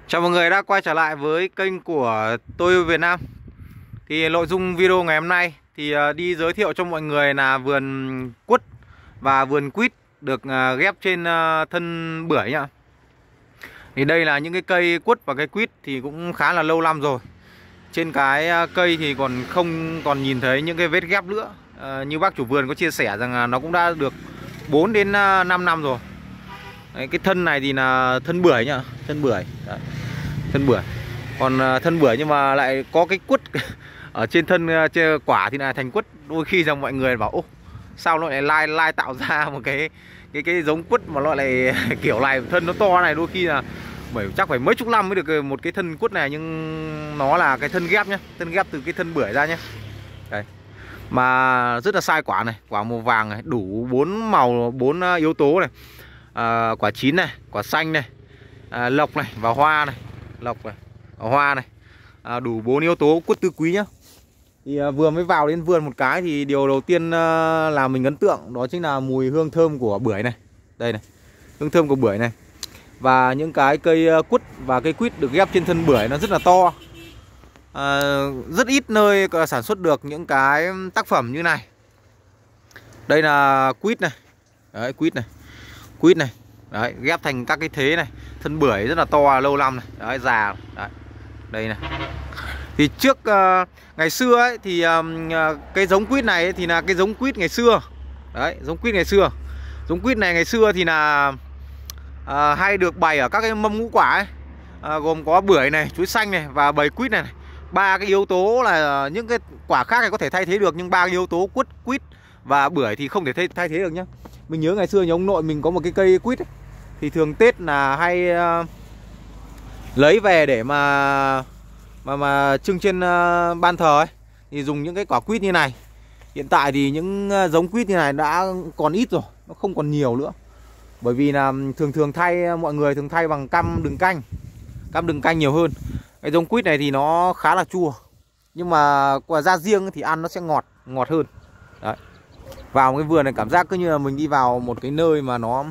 Chào mọi người đã quay trở lại với kênh của tôi yêu Việt Nam. Thì nội dung video ngày hôm nay thì đi giới thiệu cho mọi người là vườn quất và vườn quýt được ghép trên thân bưởi nhá. Thì đây là những cái cây quất và cây quýt thì cũng khá là lâu năm rồi. Trên cái cây thì không còn nhìn thấy những cái vết ghép nữa. Như bác chủ vườn có chia sẻ rằng là nó cũng đã được 4 đến 5 năm rồi. Đấy, cái thân này thì là thân bưởi nhá, thân bưởi. Đấy. Thân bưởi. Còn thân bưởi nhưng mà lại có cái quất ở trên thân trên quả thì là thành quất. Đôi khi rằng mọi người bảo: "Ô, sao nó lại lai tạo ra một cái giống quất mà nó lại kiểu này, thân nó to này." Đôi khi là chắc phải mấy chục năm mới được một cái thân quất này, nhưng nó là cái thân ghép nhá, thân ghép từ cái thân bưởi ra nhé. Đây. Mà rất là sai quả này, quả màu vàng này, đủ 4 màu, 4 yếu tố này. Quả chín này, quả xanh này, lộc này và hoa này, lộc này, hoa này, đủ 4 yếu tố quất tứ quý nhá. Thì vừa mới vào đến vườn một cái thì điều đầu tiên làm mình ấn tượng đó chính là mùi hương thơm của bưởi này. Đây này, hương thơm của bưởi này. Và những cái cây quất và cây quýt được ghép trên thân bưởi nó rất là to. Rất ít nơi sản xuất được những cái tác phẩm như này. Đây là quýt này. Đấy, quýt này. Quýt này. Đấy, ghép thành các cái thế này. Thân bưởi rất là to, lâu năm này. Đấy, già. Đấy. Đây này. Thì trước ngày xưa ấy thì cái giống quýt này ấy, thì là cái giống quýt ngày xưa. Đấy, giống quýt ngày xưa. Giống quýt này ngày xưa thì là hay được bày ở các cái mâm ngũ quả ấy. Gồm có bưởi này, chuối xanh này và bầy quýt này. Ba cái yếu tố là những cái quả khác này có thể thay thế được, nhưng ba cái yếu tố quất, quýt và bưởi thì không thể thay thế được nhá. Mình nhớ ngày xưa nhà ông nội mình có một cái cây quýt ấy, thì thường Tết là hay lấy về để mà trưng trên ban thờ ấy, thì dùng những cái quả quýt như này. Hiện tại thì những giống quýt như này đã còn ít rồi, nó không còn nhiều nữa. Bởi vì là thường mọi người thường thay bằng cam đường canh. Cam đường canh nhiều hơn. Cái giống quýt này thì nó khá là chua, nhưng mà quả ra riêng thì ăn nó sẽ ngọt hơn. Đấy. Vào cái vườn này cảm giác cứ như là mình đi vào một cái nơi mà nó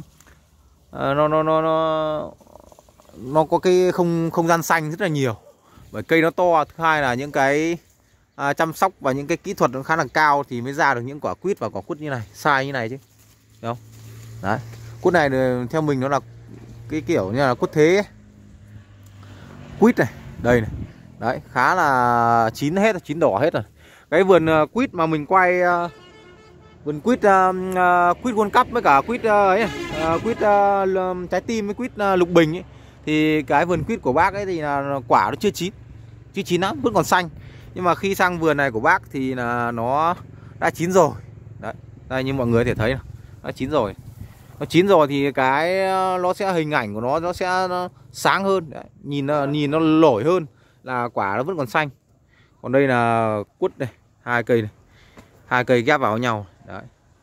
có cái không gian xanh rất là nhiều. Bởi cây nó to, thứ hai là những cái chăm sóc và những cái kỹ thuật nó khá là cao thì mới ra được những quả quýt và quả quất như này, sai như này chứ. Đúng không? Đấy. Quất này theo mình nó là cái kiểu như là quất thế ấy. Quýt này, đây này. Đấy, khá là chín hết, chín đỏ hết rồi. Cái vườn quýt mà mình quay vườn quýt quýt World Cup với cả quýt quýt trái tim với quýt lục bình ấy, thì cái vườn quýt của bác ấy thì là quả nó chưa chín lắm, vẫn còn xanh. Nhưng mà khi sang vườn này của bác thì là nó đã chín rồi. Đấy, đây như mọi người có thể thấy, nó chín rồi. Nó chín rồi thì cái nó sẽ hình ảnh của nó sẽ sáng hơn. Đấy, nhìn nó nổi hơn là quả nó vẫn còn xanh. Còn đây là quất này, hai cây ghép vào nhau. Đấy.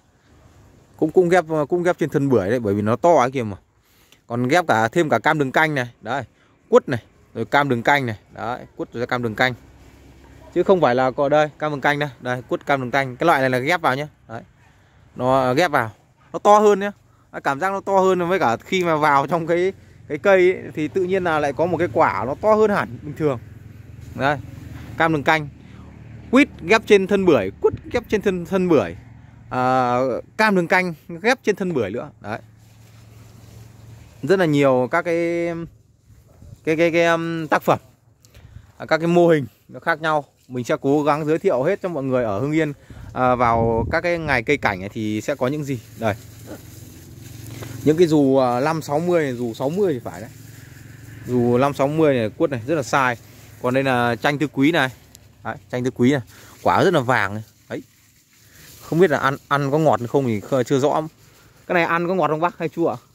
Cũng ghép trên thân bưởi đấy, bởi vì nó to ấy kìa mà. Còn ghép thêm cả cam đường canh này. Đấy, quất này, rồi cam đường canh này. Đấy, quất rồi cam đường canh. Chứ không phải là có đây, cam đường canh đây. Đây, quất cam đường canh. Cái loại này là ghép vào nhé. Đấy. Nó ghép vào. Nó to hơn nhé. Cảm giác nó to hơn, với cả khi mà vào trong cái cây ấy, thì tự nhiên là lại có một cái quả nó to hơn hẳn bình thường. Đây, cam đường canh. Quýt ghép trên thân bưởi, quất ghép trên thân bưởi, cam đường canh ghép trên thân bưởi nữa. Đấy. Rất là nhiều các cái tác phẩm, các cái mô hình nó khác nhau. Mình sẽ cố gắng giới thiệu hết cho mọi người ở Hưng Yên vào các cái ngày cây cảnh này thì sẽ có những gì. Đây. Những cái dù 560 này, dù 60 thì phải đấy. Dù 560 này, quất này rất là sai. Còn đây là chanh tứ quý này. Đấy, chanh tứ quý này, quả rất là vàng này. Đấy. Không biết là ăn có ngọt không thì chưa rõ. Cái này ăn có ngọt không bác hay chua ạ?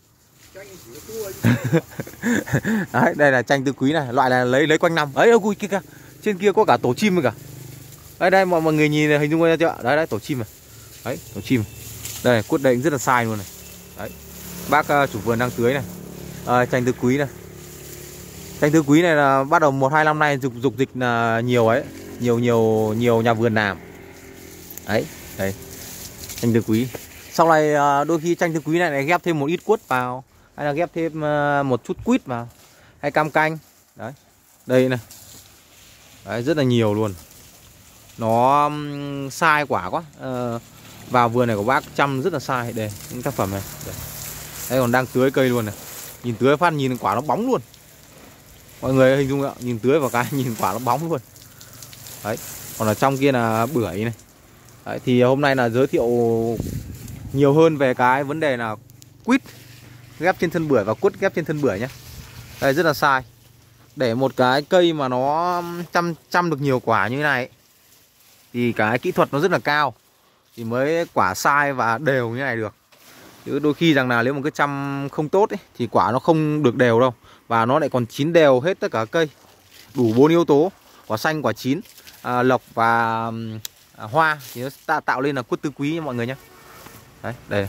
Đấy, đây là chanh tứ quý này, loại là lấy quanh năm. Ấy ôi kia kìa, trên kia có cả tổ chim rồi cả. Đây mọi người nhìn hình dung ra chưa? Đấy tổ chim này. Đấy, tổ chim. Đây quất đây cũng rất là sai luôn này. Đấy. Bác chủ vườn đang tưới này. Chanh tứ quý này. Chanh tứ quý này là bắt đầu 1-2 năm nay dục dịch là nhiều ấy, nhiều nhà vườn làm. Đấy, đây. Chanh tứ quý. Sau này đôi khi chanh tứ quý này ghép thêm một ít quất vào, hay là ghép thêm một chút quýt vào, hay cam canh. Đấy, đây này. Đấy, rất là nhiều luôn. Nó sai quả quá. Vào vườn này của bác chăm rất là sai. Đây, những tác phẩm này. Đây còn đang tưới cây luôn này. Nhìn tưới phát nhìn quả nó bóng luôn. Mọi người hình dung ạ, nhìn tưới vào cái nhìn quả nó bóng luôn. Đấy, còn ở trong kia là bưởi này. Đấy, thì hôm nay là giới thiệu nhiều hơn về cái vấn đề là quýt ghép trên thân bưởi và quất ghép trên thân bưởi nhé. Đây rất là sai. Để một cái cây mà nó chăm được nhiều quả như thế này ấy, thì cái kỹ thuật nó rất là cao thì mới quả sai và đều như này được. Chứ đôi khi rằng là nếu một cái chăm không tốt ấy, thì quả nó không được đều đâu. Và nó lại còn chín đều hết tất cả cây. Đủ 4 yếu tố: quả xanh, quả chín, lộc và hoa thì nó tạo lên là quất tứ quý nha mọi người nhé. Đấy, đây.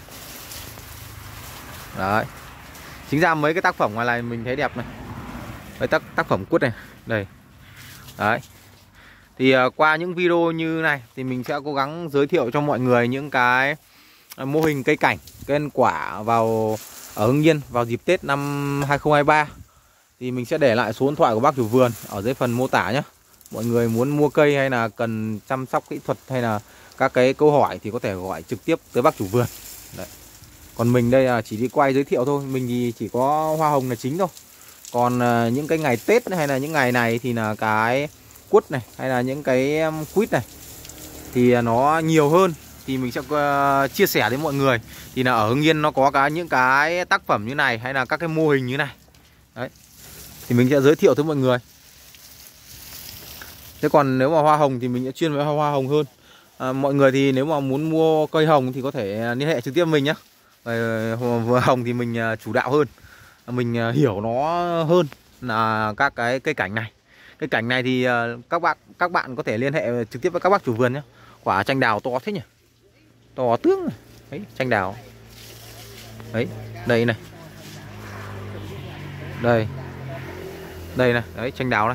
Đấy. Chính ra mấy cái tác phẩm ngoài này mình thấy đẹp này. Mấy tác phẩm quất này. Đây. Đấy. Thì qua những video như này thì mình sẽ cố gắng giới thiệu cho mọi người những cái mô hình cây cảnh, cây ăn quả vào ở Hưng Yên vào dịp Tết năm 2023. Thì mình sẽ để lại số điện thoại của bác chủ vườn ở dưới phần mô tả nhé. Mọi người muốn mua cây hay là cần chăm sóc kỹ thuật hay là các cái câu hỏi thì có thể gọi trực tiếp tới bác chủ vườn. Đấy. Còn mình đây là chỉ đi quay giới thiệu thôi. Mình thì chỉ có hoa hồng là chính thôi. Còn những cái ngày Tết hay là những ngày này thì là cái quất này hay là những cái quýt này thì nó nhiều hơn. Thì mình sẽ chia sẻ đến mọi người. Thì là ở Hưng Yên nó có những cái tác phẩm như này hay là các cái mô hình như này. Đấy. Thì mình sẽ giới thiệu tới mọi người. Thế còn nếu mà hoa hồng thì mình sẽ chuyên về hoa hồng hơn. Mọi người thì nếu mà muốn mua cây hồng thì có thể liên hệ trực tiếp mình nhé. Vừa hồng thì mình chủ đạo hơn. Mình hiểu nó hơn là các cái cây cảnh này. Cây cảnh này thì các bạn có thể liên hệ trực tiếp với các bác chủ vườn nhé. Quả chanh đào to thế nhỉ. To tướng này. Đấy, chanh đào. Đấy, đây này. Đây. Đây này, đấy chanh đào này.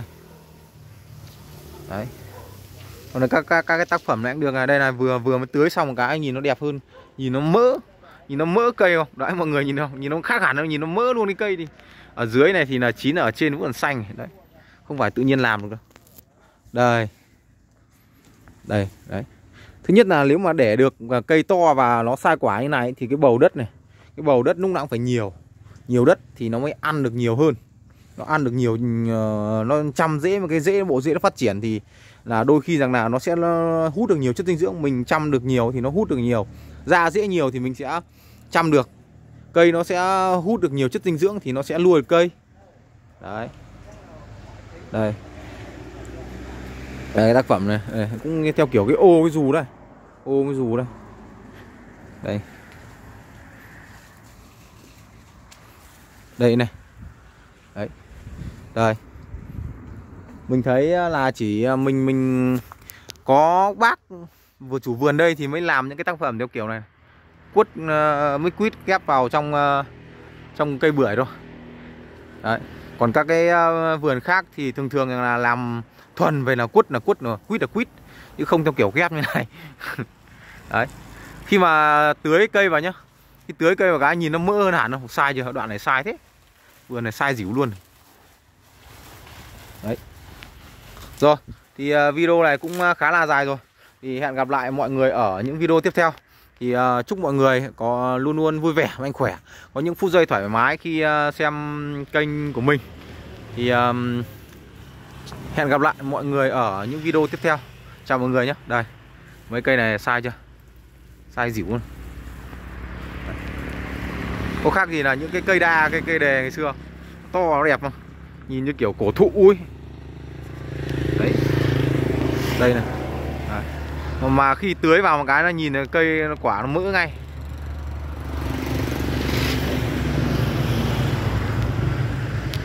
Đấy. Còn các cái tác phẩm này cũng được này, đây là vừa mới tưới xong một cái nhìn nó đẹp hơn, nhìn nó mỡ cây không? Đấy mọi người nhìn không? Nhìn nó khác hẳn, nhìn nó mỡ luôn cái cây đi. Ở dưới này thì là chín, ở trên vẫn còn xanh đấy. Không phải tự nhiên làm được đâu. Đây. Đây, đấy. Thứ nhất là nếu mà để được cây to và nó sai quả như này thì cái bầu đất này, cái bầu đất lúc nào cũng phải nhiều đất thì nó mới ăn được nhiều hơn. Nó ăn được nhiều, nó chăm rễ, mà cái bộ rễ nó phát triển thì là đôi khi rằng là nó sẽ hút được nhiều chất dinh dưỡng. Mình chăm được nhiều thì nó hút được nhiều, ra rễ nhiều thì mình sẽ chăm được, cây nó sẽ hút được nhiều chất dinh dưỡng thì nó sẽ nuôi được cây. Đấy. Đây. Đây cái tác phẩm này, đây, cũng theo kiểu cái ô cái dù đây. Ô cái dù đây. Đây. Đây này. Đấy. Đây. Mình thấy là chỉ mình có bác vừa chủ vườn đây thì mới làm những cái tác phẩm theo kiểu này. Quất mới quýt ghép vào trong cây bưởi thôi. Đấy. Còn các cái vườn khác thì thường là làm thuần về là quất, quýt là quýt, chứ không theo kiểu ghép như này. Đấy. Khi mà tưới cây vào nhá, khi tưới cây vào cái nhìn nó mỡ hơn hẳn, không sai chưa? Đoạn này sai thế. Vườn này sai dĩu luôn. Đấy. Rồi, thì video này cũng khá là dài rồi. Thì hẹn gặp lại mọi người ở những video tiếp theo. Thì chúc mọi người có luôn luôn vui vẻ, mạnh khỏe, có những phút giây thoải mái khi xem kênh của mình. Thì hẹn gặp lại mọi người ở những video tiếp theo. Chào mọi người nhé. Đây, mấy cây này sai chưa? Sai dĩu luôn. Có khác gì là những cái cây đa, cây đề ngày xưa. To nó đẹp không? Nhìn như kiểu cổ thụ ấy. Đấy. Đây này. Đấy. Mà khi tưới vào một cái nó nhìn cây quả nó mỡ ngay.